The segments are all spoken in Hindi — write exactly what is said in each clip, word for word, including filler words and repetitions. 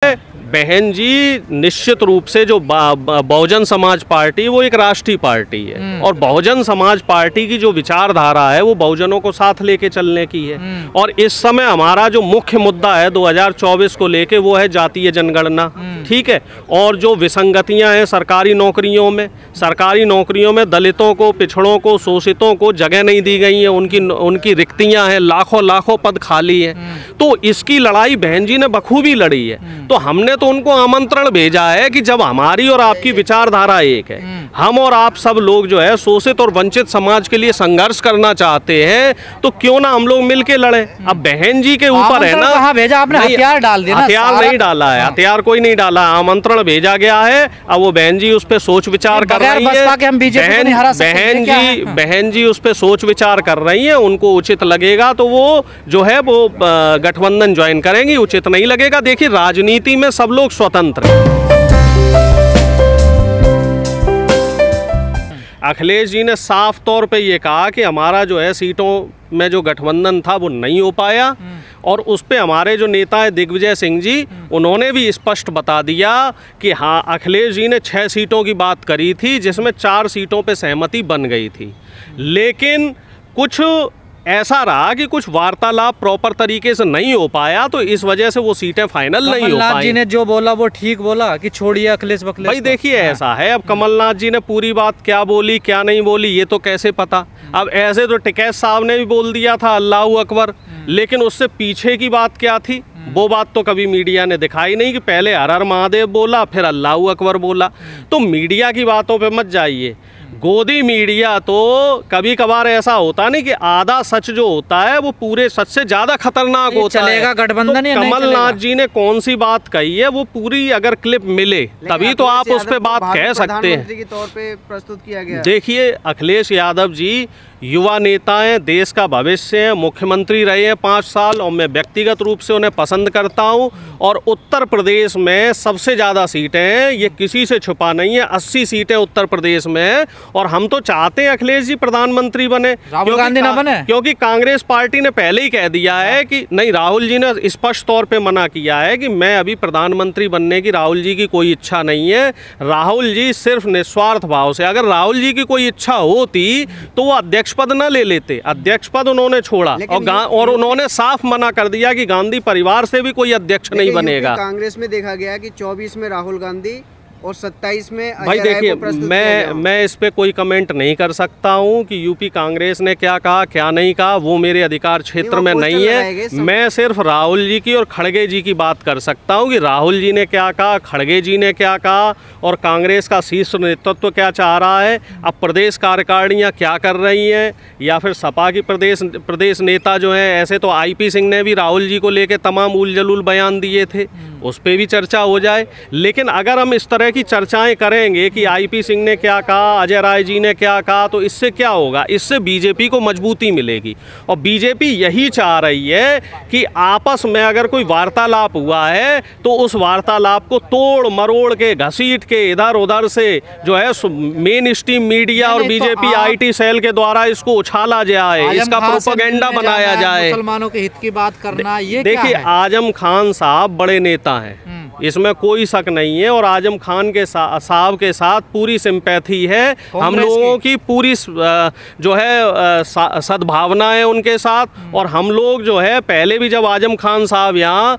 बहन जी निश्चित रूप से जो बहुजन समाज पार्टी वो एक राष्ट्रीय पार्टी है और बहुजन समाज पार्टी की जो विचारधारा है वो बहुजनों को साथ लेके चलने की है। और इस समय हमारा जो मुख्य मुद्दा है दो हज़ार चौबीस को लेके वो है जातीय जनगणना, ठीक है। और जो विसंगतियां हैं सरकारी नौकरियों में, सरकारी नौकरियों में दलितों को, पिछड़ों को, शोषितों को जगह नहीं दी गई है, उनकी उनकी रिक्तियां हैं, लाखों लाखों पद खाली हैं। तो इसकी लड़ाई बहन जी ने बखूबी लड़ी है। तो हमने तो उनको आमंत्रण भेजा है कि जब हमारी और आपकी विचारधारा एक है, हम और आप सब लोग जो है शोषित और वंचित समाज के लिए संघर्ष करना चाहते हैं, तो क्यों ना हम लोग मिलके लड़े। अब बहन जी के ऊपर है ना, कहाँ भेजा आपने? हथियार डाल दिया? हथियार नहीं डाला है, हथियार कोई नहीं डाला, आमंत्रण भेजा गया है। अब वो बहन जी उस पर सोच विचार कर रही है। बहन जी बहन जी उस पर सोच विचार कर रही है। उनको उचित लगेगा तो वो जो है वो गठबंधन ज्वाइन करेंगी, उचित नहीं लगेगा। देखिए राजनीति में सब लोग स्वतंत्र हैं। अखिलेश जी ने साफ तौर पे ये कहा कि हमारा जो है सीटों में जो गठबंधन था वो नहीं हो पाया और उस पे हमारे जो नेता है दिग्विजय सिंह जी, उन्होंने भी स्पष्ट बता दिया कि हाँ अखिलेश जी ने छः सीटों की बात करी थी जिसमें चार सीटों पे सहमति बन गई थी, लेकिन कुछ ऐसा रहा कि कुछ वार्तालाप प्रॉपर तरीके से नहीं हो पाया, तो इस वजह से वो सीटें फाइनल नहीं हो पाई। कमलनाथ जी ने जो बोला वो ठीक बोला कि छोड़िए अखिलेश बखलेश। भाई देखिए ऐसा है, अब कमलनाथ जी ने पूरी बात क्या बोली क्या नहीं बोली ये तो कैसे पता। अब ऐसे तो टिकैत साहब ने भी बोल दिया था अल्लाहू अकबर, लेकिन उससे पीछे की बात क्या थी वो बात तो कभी मीडिया ने दिखाई नहीं कि पहले हर हर महादेव बोला फिर अल्लाहू अकबर बोला। तो मीडिया की बातों पे मत जाइए। गोदी मीडिया तो कभी कभार ऐसा होता नहीं कि आधा सच जो होता है वो पूरे सच से ज्यादा खतरनाक होता चलेगा है। गठबंधन तो कमलनाथ जी ने कौन सी बात कही है वो पूरी अगर क्लिप मिले तभी तो आप उस पर बात कह सकते हैं। के तौर पे प्रस्तुत किया गया। देखिए अखिलेश यादव जी युवा नेता हैं, देश का भविष्य है, मुख्यमंत्री रहे हैं पाँच साल और मैं व्यक्तिगत रूप से उन्हें पसंद करता हूं। और उत्तर प्रदेश में सबसे ज़्यादा सीटें हैं, ये किसी से छुपा नहीं है, अस्सी सीटें उत्तर प्रदेश में हैं और हम तो चाहते हैं अखिलेश जी प्रधानमंत्री बने, राहुल गांधी ना बने, क्योंकि कांग्रेस पार्टी ने पहले ही कह दिया है कि नहीं, राहुल जी ने स्पष्ट तौर पर मना किया है कि मैं अभी प्रधानमंत्री बनने की राहुल जी की कोई इच्छा नहीं है। राहुल जी सिर्फ निस्वार्थ भाव से, अगर राहुल जी की कोई इच्छा होती तो वो अध्यक्ष पद न ले लेते, अध्यक्ष पद उन्होंने छोड़ा और, और उन्होंने साफ मना कर दिया कि गांधी परिवार से भी कोई अध्यक्ष नहीं बनेगा। कांग्रेस में देखा गया कि चौबीस में राहुल गांधी और सत्ताईस में भाई देखिए मैं मैं इस पे कोई कमेंट नहीं कर सकता हूं कि यूपी कांग्रेस ने क्या कहा क्या नहीं कहा, वो मेरे अधिकार क्षेत्र में नहीं है। मैं सिर्फ राहुल जी की और खड़गे जी की बात कर सकता हूं कि राहुल जी ने क्या कहा, खड़गे जी ने क्या कहा और कांग्रेस का शीर्ष नेतृत्व क्या चाह रहा है। अब प्रदेश कार्यकारिणियाँ क्या कर रही हैं या फिर सपा की प्रदेश प्रदेश नेता जो हैं, ऐसे तो आई पी सिंह ने भी राहुल जी को लेकर तमाम उल जलूल बयान दिए थे, उस पर भी चर्चा हो जाए। लेकिन अगर हम इस तरह की चर्चाएं करेंगे कि आईपी सिंह ने क्या कहा, अजय राय जी ने क्या कहा, तो इससे क्या होगा, इससे बीजेपी को मजबूती मिलेगी। और बीजेपी यही चाह रही है कि आपस में अगर कोई वार्तालाप हुआ है तो उस वार्तालाप को तोड़ मरोड़ के घसीट के इधर उधर से जो है मेन स्ट्रीम मीडिया और बीजेपी आईटी सेल के द्वारा इसको उछाला जाए, इसका प्रोपेगेंडा बनाया जाए। मुसलमानों के हित की बात करना, ये देखिए आजम खान साहब बड़े नेता हैं, इसमें कोई शक नहीं है और आजम खान के सा, साहब के साथ पूरी सिंपैथी है, हम लोगों की पूरी जो है सद्भावना है उनके साथ। और हम लोग जो है पहले भी जब आजम खान साहब यहाँ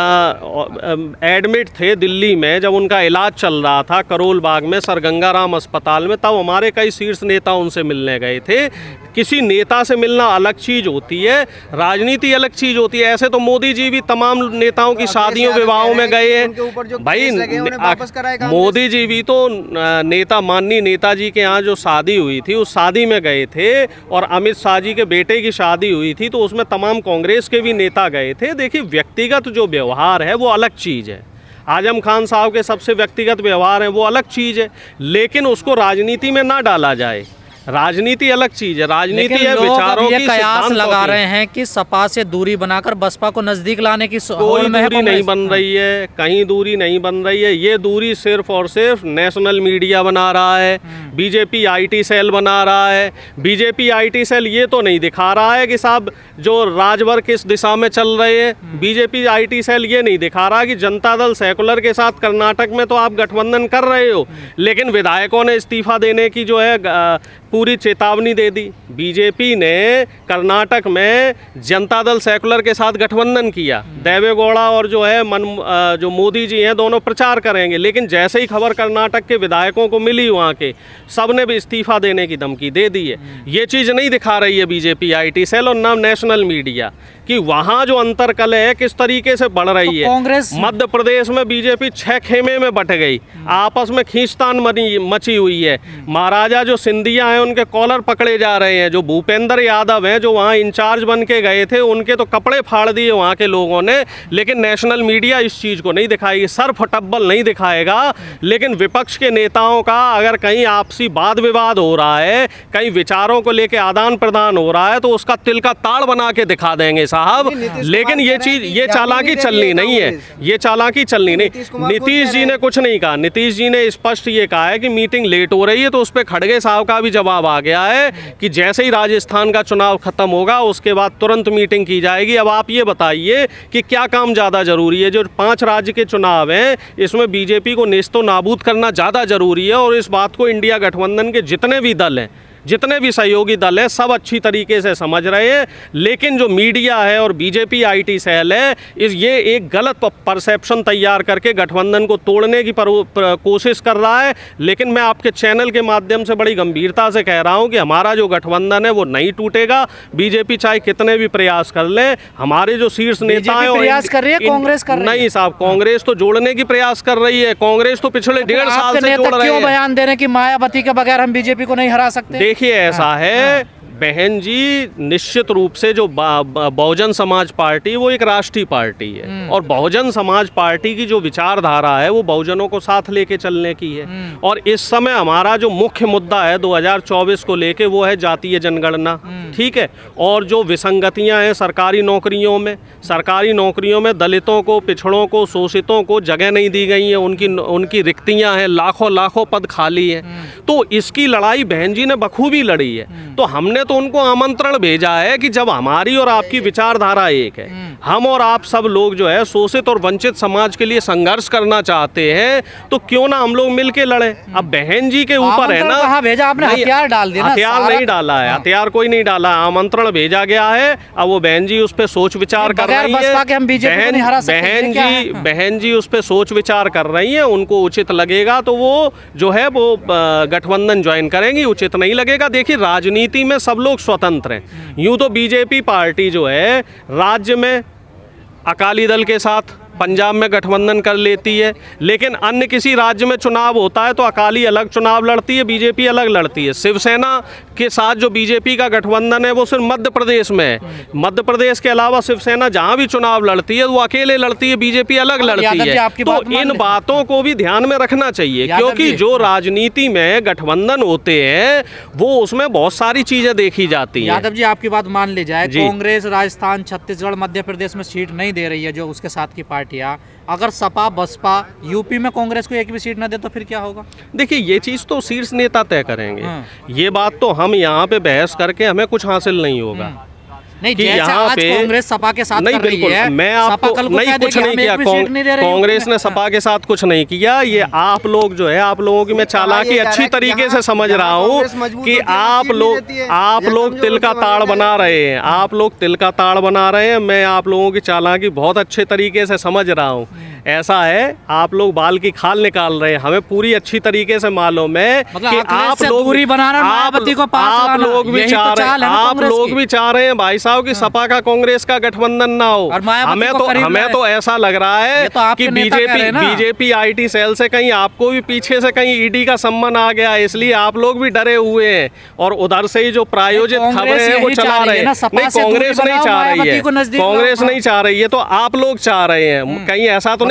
एडमिट थे दिल्ली में, जब उनका इलाज चल रहा था करोल बाग में सर गंगाराम अस्पताल में, तब हमारे कई शीर्ष नेता उनसे मिलने गए थे। किसी नेता से मिलना अलग चीज़ होती है, राजनीति अलग चीज़ होती है। ऐसे तो मोदी जी भी तमाम नेताओं की शादियों विवाहों में गए हैं भाई, मोदी जी भी तो नेता माननीय नेताजी के यहाँ जो शादी हुई थी उस शादी में गए थे और अमित शाह जी के बेटे की शादी हुई थी तो उसमें तमाम कांग्रेस के भी नेता गए थे। देखिए व्यक्तिगत जो व्यवहार है वो अलग चीज़ है, आजम खान साहब के सबसे व्यक्तिगत व्यवहार है वो अलग चीज़ है, लेकिन उसको राजनीति में ना डाला जाए। राजनीति अलग चीज है, राजनीति है विचारों की। कयास लगा रहे हैं कि सपा से दूरी बनाकर बसपा को नजदीक लाने की कोई दूरी नहीं बन रही है, कहीं दूरी नहीं बन रही है। ये दूरी सिर्फ और सिर्फ नेशनल मीडिया बना रहा है, बीजेपी आईटी सेल बना रहा है। बीजेपी आईटी सेल ये तो नहीं दिखा रहा है कि साहब जो राजभर किस दिशा में चल रहे हैं। बीजेपी आईटी सेल ये नहीं दिखा रहा कि जनता दल सेकुलर के साथ कर्नाटक में तो आप गठबंधन कर रहे हो, लेकिन विधायकों ने इस्तीफा देने की जो है पूरी चेतावनी दे दी। बीजेपी ने कर्नाटक में जनता दल सेकुलर के साथ गठबंधन किया। देवेगौड़ा और जो है मन जो मोदी जी हैं दोनों प्रचार करेंगे, लेकिन जैसे ही खबर कर्नाटक के विधायकों को मिली वहाँ के, सब ने भी इस्तीफा देने की धमकी दे दी है। ये चीज़ नहीं दिखा रही है बीजेपी आईटी सेल और ना नेशनल मीडिया कि वहाँ जो अंतरकलह है किस तरीके से बढ़ रही है। कांग्रेस मध्य प्रदेश में बीजेपी छह खेमे में बट गई, आपस में खींचतान मची हुई है। महाराजा जो सिंधिया हैं उनके कॉलर पकड़े जा रहे हैं। जो भूपेंद्र यादव हैं जो वहाँ इंचार्ज बन के गए थे, उनके तो कपड़े फाड़ दिए वहाँ के लोगों ने, लेकिन नेशनल मीडिया इस चीज़ को नहीं दिखाएगी, सर फटब्बल नहीं दिखाएगा। लेकिन विपक्ष के नेताओं का अगर कहीं आपसी वाद विवाद हो रहा है, कहीं विचारों को लेकर आदान प्रदान हो रहा है, तो उसका तिल का ताड़ बना के दिखा देंगे साहब। लेकिन ये चीज ये चालाकी चलनी नहीं है, ये चालाकी चलनी नहीं। नीतीश जी ने कुछ नहीं कहा। नीतीश जी ने स्पष्ट ये कहा है कि मीटिंग लेट हो रही है, तो उस पर खड़गे साहब का भी जवाब आ गया है कि जैसे ही राजस्थान का चुनाव खत्म होगा उसके बाद तुरंत मीटिंग की जाएगी। अब आप ये बताइए कि क्या काम ज़्यादा जरूरी है? जो पांच राज्य के चुनाव हैं इसमें बीजेपी को नेस्तो नाबूद करना ज़्यादा जरूरी है, और इस बात को इंडिया गठबंधन के जितने भी दल हैं, जितने भी सहयोगी दल हैं, सब अच्छी तरीके से समझ रहे हैं। लेकिन जो मीडिया है और बीजेपी आईटी सेल है, इस ये एक गलत परसेप्शन तैयार करके गठबंधन को तोड़ने की पर, पर, कोशिश कर रहा है। लेकिन मैं आपके चैनल के माध्यम से बड़ी गंभीरता से कह रहा हूं कि हमारा जो गठबंधन है वो नहीं टूटेगा। बीजेपी चाहे कितने भी प्रयास कर ले, हमारे जो शीर्ष नेता हैं प्रयास कर रही है, कांग्रेस कर रही है। नहीं साहब, कांग्रेस तो जोड़ने की प्रयास कर रही है। कांग्रेस तो पिछले डेढ़ साल से जोड़ रहे हैं। बयान दे रहे हैं कि मायावती के बगैर हम बीजेपी को नहीं हरा सकते। देखिए ऐसा है बहन जी, निश्चित रूप से जो बहुजन समाज पार्टी वो एक राष्ट्रीय पार्टी है, और बहुजन समाज पार्टी की जो विचारधारा है वो बहुजनों को साथ लेके चलने की है। और इस समय हमारा जो मुख्य मुद्दा है दो हज़ार चौबीस को लेके वो है जातीय जनगणना, ठीक है। और जो विसंगतियां हैं सरकारी नौकरियों में, सरकारी नौकरियों में दलितों को, पिछड़ों को, शोषितों को जगह नहीं दी गई है, उनकी उनकी रिक्तियां हैं, लाखों लाखों पद खाली हैं। तो इसकी लड़ाई बहन जी ने बखूबी लड़ी है। तो हमने तो उनको आमंत्रण भेजा है कि जब हमारी और आपकी विचारधारा एक है, हम और आप सब लोग जो है शोषित और वंचित समाज के लिए संघर्ष करना चाहते हैं, तो क्यों ना हम लोग मिलके लड़े। अब बहन जी के ऊपर है ना, कहाँ भेजा आपने? हथियार डाल दिया ना? हथियार नहीं डाला है, हथियार कोई नहीं डाला, आमंत्रण भेजा गया है। अब वो बहन जी उस पर सोच विचार कर रही है। बहन जी बहन जी उस पर सोच विचार कर रही है। उनको उचित लगेगा तो वो जो है वो गठबंधन ज्वाइन करेंगी, उचित नहीं लगेगा। देखिए राजनीति में सब लोग स्वतंत्र हैं। यूं तो बीजेपी पार्टी जो है राज्य में अकाली दल के साथ, पंजाब में गठबंधन कर लेती है, लेकिन अन्य किसी राज्य में चुनाव होता है तो अकाली अलग चुनाव लड़ती है, बीजेपी अलग लड़ती है। शिवसेना के साथ जो बीजेपी का गठबंधन है वो सिर्फ मध्य प्रदेश में है। मध्य प्रदेश के अलावा शिवसेना जहां भी चुनाव लड़ती है वो अकेले लड़ती है, बीजेपी अलग लड़ती है। तो इन बातों को भी ध्यान में रखना चाहिए, क्योंकि जो राजनीति में गठबंधन होते हैं वो उसमें बहुत सारी चीजें देखी जाती है। यादव जी आपकी बात मान ली जाए, कांग्रेस राजस्थान, छत्तीसगढ़, मध्य प्रदेश में सीट नहीं दे रही है जो उसके साथ की पार्टी, अगर सपा बसपा यूपी में कांग्रेस को एक भी सीट न दे तो फिर क्या होगा? देखिए ये चीज तो शीर्ष नेता तय करेंगे। ये बात तो हम यहाँ पे बहस करके हमें कुछ हासिल नहीं होगा। नहीं, यहाँ पे कांग्रेस सपा के साथ नहीं, कर रही है। मैं आपको नहीं कुछ नहीं किया, कांग्रेस ने सपा के साथ कुछ नहीं किया। ये आप लोग जो है, आप लोगों की मैं चालाकी अच्छी तरीके से समझ रहा हूँ कि आप लोग आप लोग तिल का ताड़ बना रहे हैं, आप लोग तिल का ताड़ बना रहे हैं। मैं आप लोगों की चालाकी बहुत अच्छे तरीके से समझ रहा हूँ। ऐसा है आप लोग बाल की खाल निकाल रहे हैं, हमें पूरी अच्छी तरीके से मालूम है कि आप लोग दूरी बनाना, आप लोग भी चाह रहे हैं आप लोग भी चाह रहे हैं भाई साहब कि सपा का कांग्रेस का गठबंधन ना हो। हमें तो हमें तो ऐसा लग रहा है कि बीजेपी बीजेपी आईटी सेल से कहीं आपको भी पीछे से कहीं ईडी का सम्मान आ गया, इसलिए आप लोग भी डरे हुए हैं और उधर से ही जो प्रायोजित खबरें हैं वो चला रहे हैं। नहीं, कांग्रेस नहीं चाह रही है, कांग्रेस नहीं चाह रही है, तो आप लोग चाह रहे हैं। कहीं ऐसा तो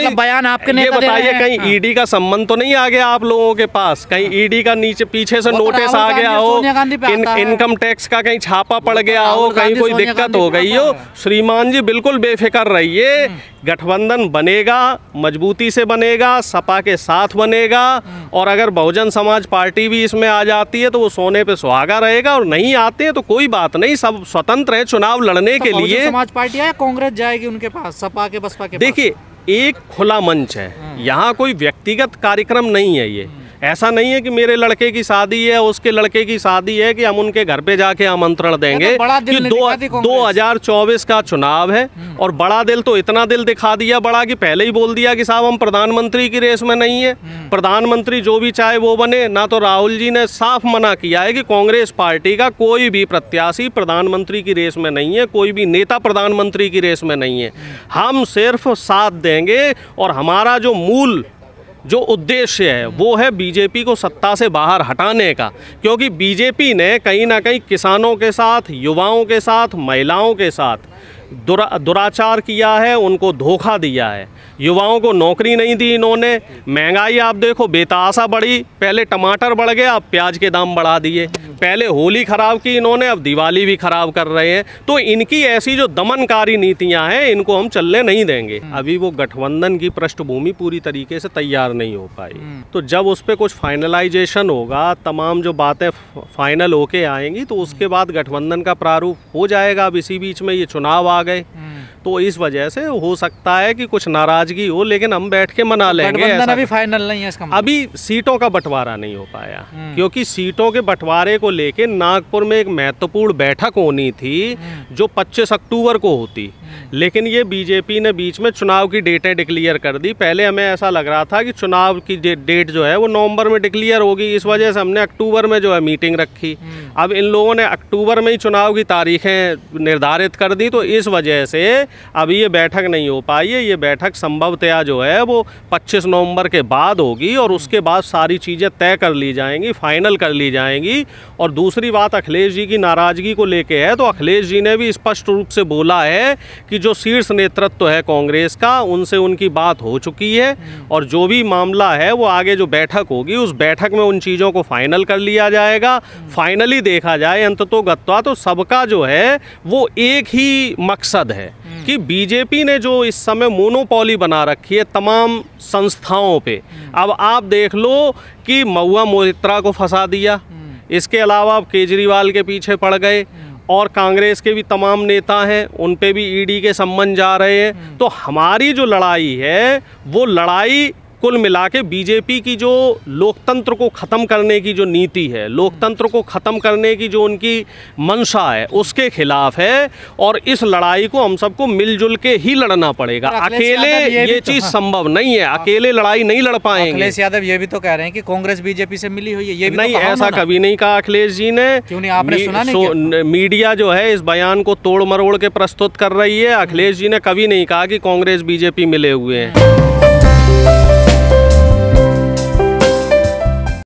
मतलब बयान आपके ये नेता दे रहे बताइए हैं। कहीं हाँ। ईडी का संबंध तो नहीं आ गया आप लोगों के पास? कहीं ईडी का नीचे पीछे से वो तो नोटिस राहुल आ गांधी गया और हो, सोनिया गांधी पे इन, आता है। इनकम टैक्स का कहीं छापा पड़ गया हो, राहुल कहीं गांधी, कोई सोनिया दिक्कत गांधी हो पे गई आता हो? है। श्रीमान जी बिल्कुल बेफिक्र रहिए, गठबंधन बनेगा, मजबूती से बनेगा, सपा के साथ बनेगा, और अगर बहुजन समाज पार्टी भी इसमें आ जाती है तो वो सोने पे सुहागा रहेगा, और नहीं आते हैं तो कोई बात नहीं, सब स्वतंत्र हैं चुनाव लड़ने तो के बहुजन लिए। समाज पार्टी है, कांग्रेस जाएगी उनके पास, सपा के बसपा के पास? देखिए, एक खुला मंच है, यहाँ कोई व्यक्तिगत कार्यक्रम नहीं है। ये ऐसा नहीं है कि मेरे लड़के की शादी है, उसके लड़के की शादी है, कि हम उनके घर पे जाके आमंत्रण देंगे तो बड़ा दिल कि नहीं दो दिखाती कांग्रेस। दो हजार चौबीस का चुनाव है, और बड़ा दिल तो इतना दिल दिखा दिया बड़ा कि पहले ही बोल दिया कि साहब हम प्रधानमंत्री की रेस में नहीं है, प्रधानमंत्री जो भी चाहे वो बने। ना तो राहुल जी ने साफ मना किया है कि कांग्रेस पार्टी का कोई भी प्रत्याशी प्रधानमंत्री की रेस में नहीं है, कोई भी नेता प्रधानमंत्री की रेस में नहीं है। हम सिर्फ साथ देंगे, और हमारा जो मूल जो उद्देश्य है वो है बीजेपी को सत्ता से बाहर हटाने का, क्योंकि बीजेपी ने कहीं ना कहीं किसानों के साथ, युवाओं के साथ, महिलाओं के साथ दुरा दुराचार किया है, उनको धोखा दिया है, युवाओं को नौकरी नहीं दी इन्होंने। महंगाई आप देखो बेतहाशा बढ़ी, पहले टमाटर बढ़ गया, अब प्याज के दाम बढ़ा दिए। पहले होली खराब की इन्होंने, अब दिवाली भी खराब कर रहे हैं। तो इनकी ऐसी जो दमनकारी नीतियां हैं, इनको हम चलने नहीं देंगे। अभी वो गठबंधन की पृष्ठभूमि पूरी तरीके से तैयार नहीं हो पाई, तो जब उस पर कुछ फाइनलाइजेशन होगा, तमाम जो बातें फाइनल होके आएंगी, तो उसके बाद गठबंधन का प्रारूप हो जाएगा। अब इसी बीच में ये चुनाव आ गए, तो इस वजह से हो सकता है कि कुछ नाराजगी हो, लेकिन हम बैठ के मना लेंगे। गठबंधन ऐसा अभी फाइनल नहीं है इसका मतलब। अभी सीटों का बंटवारा नहीं हो पाया, क्योंकि सीटों के बंटवारे को लेके नागपुर में एक महत्वपूर्ण बैठक होनी थी जो पच्चीस अक्टूबर को होती, लेकिन ये बीजेपी ने बीच में चुनाव की डेटें डिक्लेयर कर दी। पहले हमें ऐसा लग रहा था कि चुनाव की डेट जो है वो नवंबर में डिक्लेयर होगी, इस वजह से हमने अक्टूबर में जो है मीटिंग रखी। अब इन लोगों ने अक्टूबर में ही चुनाव की तारीखें निर्धारित कर दी, तो इस वजह से अभी ये बैठक नहीं हो पाई है। ये बैठक संभवतया जो है वो पच्चीस नवंबर के बाद होगी, और उसके बाद सारी चीज़ें तय कर ली जाएंगी, फाइनल कर ली जाएंगी। और दूसरी बात अखिलेश जी की नाराज़गी को लेके है, तो अखिलेश जी ने भी स्पष्ट रूप से बोला है कि जो शीर्ष नेतृत्व है कांग्रेस का, उनसे उनकी बात हो चुकी है, और जो भी मामला है वो आगे जो बैठक होगी उस बैठक में उन चीज़ों को फाइनल कर लिया जाएगा। फाइनली देखा जाए अंततोगत्वा तो सबका जो है वो एक ही मकसद है कि बीजेपी ने जो इस समय मोनोपोली बना रखी है तमाम संस्थाओं पे। अब आप देख लो कि महुआ मोइत्रा को फंसा दिया, इसके अलावा अब केजरीवाल के पीछे पड़ गए, और कांग्रेस के भी तमाम नेता हैं, उन पे भी ईडी के सम्मन जा रहे हैं। तो हमारी जो लड़ाई है वो लड़ाई कुल मिला के बीजेपी की जो लोकतंत्र को ख़त्म करने की जो नीति है, लोकतंत्र को ख़त्म करने की जो उनकी मंशा है, उसके खिलाफ है। और इस लड़ाई को हम सबको मिलजुल के ही लड़ना पड़ेगा। अकेले ये, ये चीज़ संभव नहीं है, अकेले लड़ाई नहीं लड़ पाएंगे। अखिलेश यादव ये भी तो कह रहे हैं कि कांग्रेस बीजेपी से मिली हुई है, ये भी नहीं, तो कहा ऐसा कभी नहीं कहा अखिलेश जी ने। क्यों नहीं, आपने सुना नहीं क्या? मीडिया जो है इस बयान को तोड़ मरोड़ के प्रस्तुत कर रही है। अखिलेश जी ने कभी नहीं कहा कि कांग्रेस बीजेपी मिले हुए हैं।